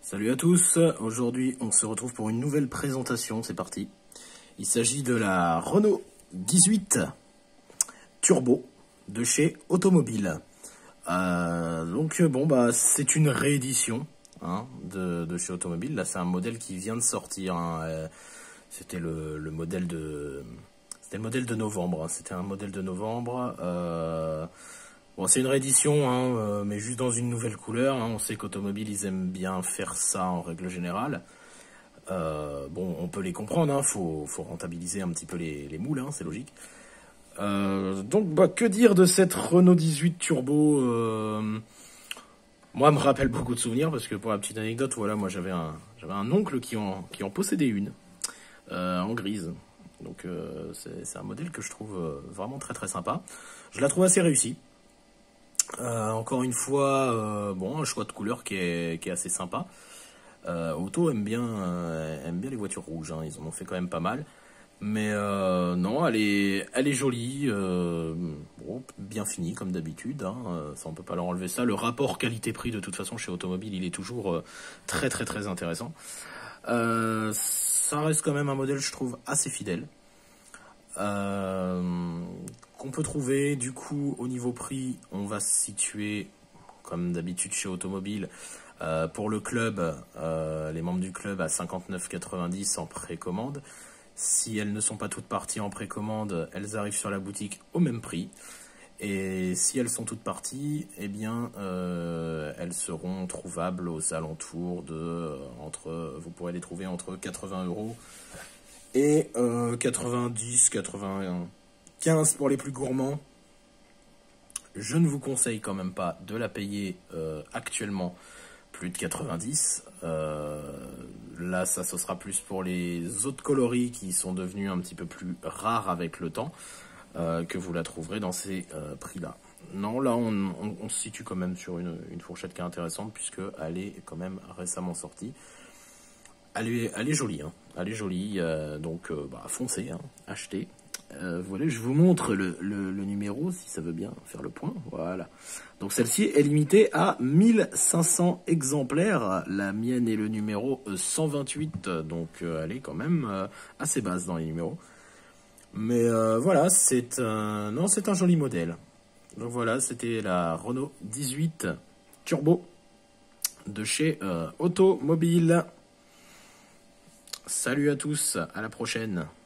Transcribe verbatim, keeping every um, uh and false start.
Salut à tous, aujourd'hui on se retrouve pour une nouvelle présentation, c'est parti. Il s'agit de la Renault dix-huit Turbo de chez Automobile. Euh, donc bon bah c'est une réédition hein, de, de chez Automobile, là c'est un modèle qui vient de sortir, hein. euh, c'était le, le modèle de c'était le modèle de novembre, hein. C'était un modèle de novembre. Euh, Bon, c'est une réédition, hein, euh, mais juste dans une nouvelle couleur. Hein. On sait qu'Automobile, ils aiment bien faire ça en règle générale. Euh, bon, on peut les comprendre, hein, faut, faut rentabiliser un petit peu les, les moules, hein, c'est logique. Euh, donc, bah, que dire de cette Renault dix-huit Turbo euh, Moi, me rappelle beaucoup de souvenirs, parce que pour la petite anecdote, voilà, moi j'avais un, j'avais un oncle qui en, qui en possédait une, euh, en grise. Donc, euh, c'est un modèle que je trouve euh, vraiment très très sympa. Je la trouve assez réussie. Euh, encore une fois, euh, bon, un choix de couleur qui est, qui est assez sympa. Euh, Auto aime bien, euh, aime bien les voitures rouges, hein, ils en ont fait quand même pas mal. Mais euh, non, elle est, elle est jolie, euh, bon, bien finie comme d'habitude, hein, ça on peut pas leur enlever ça. Le rapport qualité-prix de toute façon chez Automobile, il est toujours euh, très très très intéressant. Euh, ça reste quand même un modèle, je trouve, assez fidèle. Euh, qu'on peut trouver du coup au niveau prix, on va se situer comme d'habitude chez Automobile euh, pour le club, euh, les membres du club à cinquante-neuf quatre-vingt-dix en précommande. Si elles ne sont pas toutes parties en précommande, elles arrivent sur la boutique au même prix. Et si elles sont toutes parties, eh bien, euh, elles seront trouvables aux alentours de euh, entre, vous pourrez les trouver entre quatre-vingts euros et euh, quatre-vingt-dix, quatre-vingt-quinze pour les plus gourmands. Je ne vous conseille quand même pas de la payer euh, actuellement plus de quatre-vingt-dix. Euh, là, ça, ce sera plus pour les autres coloris qui sont devenus un petit peu plus rares avec le temps, euh, que vous la trouverez dans ces euh, prix-là. Non, là, on, on, on se situe quand même sur une, une fourchette qui est intéressante, puisqu'elle est quand même récemment sortie. Elle est, elle est jolie, hein. Elle est jolie, euh, donc euh, bah, foncez, hein, achetez. Euh, voilà, je vous montre le, le, le numéro, si ça veut bien faire le point. Voilà. Donc celle-ci est limitée à mille cinq cents exemplaires. La mienne est le numéro cent vingt-huit, donc euh, elle est quand même euh, assez basse dans les numéros. Mais euh, voilà, c'est un, non, c'est un joli modèle. Donc voilà, c'était la Renault dix-huit Turbo de chez euh, Automobile. Salut à tous, à la prochaine.